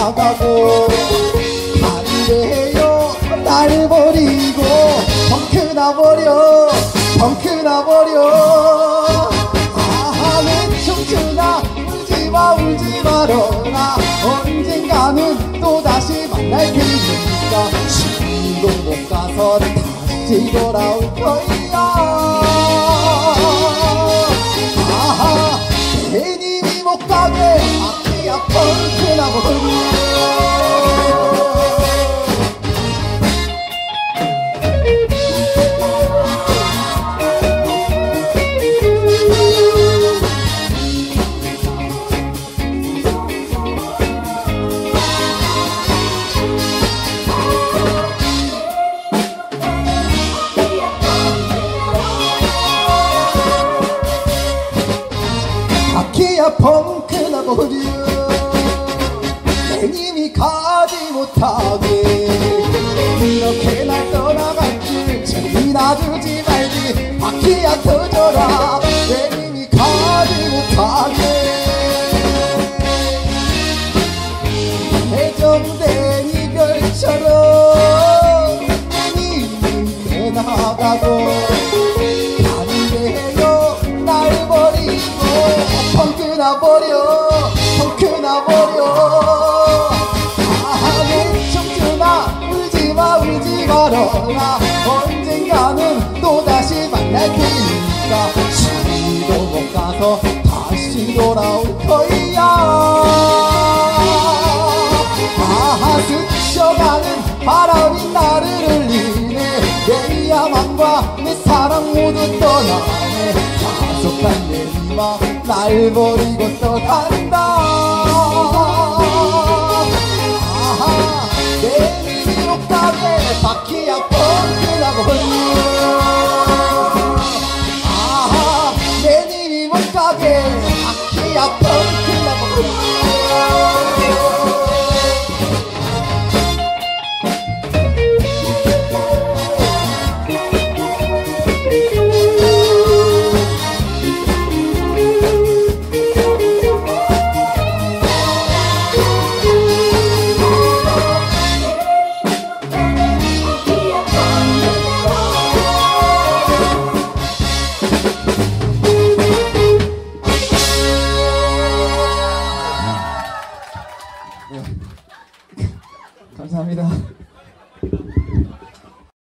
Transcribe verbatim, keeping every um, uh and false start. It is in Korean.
나가고 간대요 날 버리고 펑크 나버려 펑크 나버려. 아하 내 청춘아 울지마 울지 말어라 언젠가는 또다시 만날 테니까 지도 못 가서 다시 돌아올 거야. 아하 괜히 못 가게 바퀴야 펑크 나버려. 바퀴야 펑크 나버려. 내 님이 가지 못하게 이렇게 날 떠나갈 줄 재미 놔두지 말지. 바퀴야 터져라 내 님이 가지 못하게. 해정된 이별처럼 내 님이 떠나가고 펑크 나버려 펑크 나버려. 아하 내 청춘아 울지마 울지 말어라 언젠가는 또다시 만날 테니까 지도 못 가서 다시 돌아올 거야. 아하 스쳐가는 바람이 나를 흘리네 내 야망과 내 사랑 모두 떠나네. 야속한 내 니마 날 버리고 떠난다. 아하 내 님이 못 가게 바퀴야 펑크 나버려. 아하 내 님이 못 가게 바퀴야 펑크